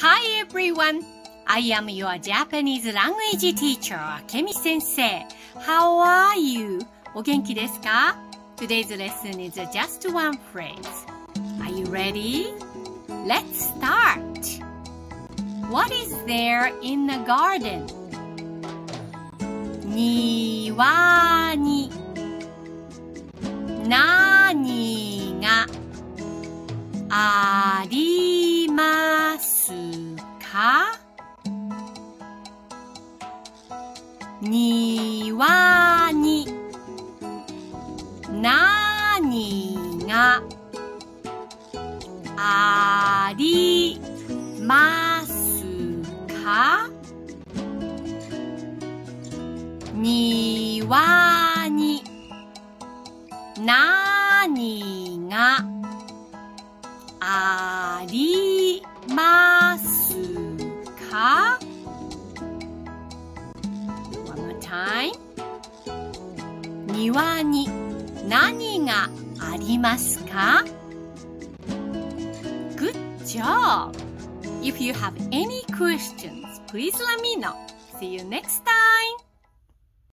Hi everyone! I am your Japanese language teacher, Akemi sensei. How are you? お元気ですか? Today's lesson is just one phrase. Are you ready? Let's start! What is there in the garden? 庭に何がありますか? 庭に何がありますか? 庭に何がありますか? One more time. 庭に何がありますか? Good job! If you have any questions, please let me know. See you next time.